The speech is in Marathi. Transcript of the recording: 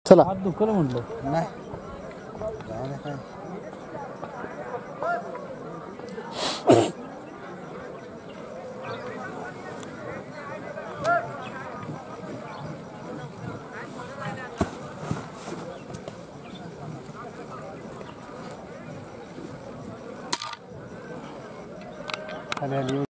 चला हात दुखलं म्हटलं नाही जाऊ दे काय. खाली आली.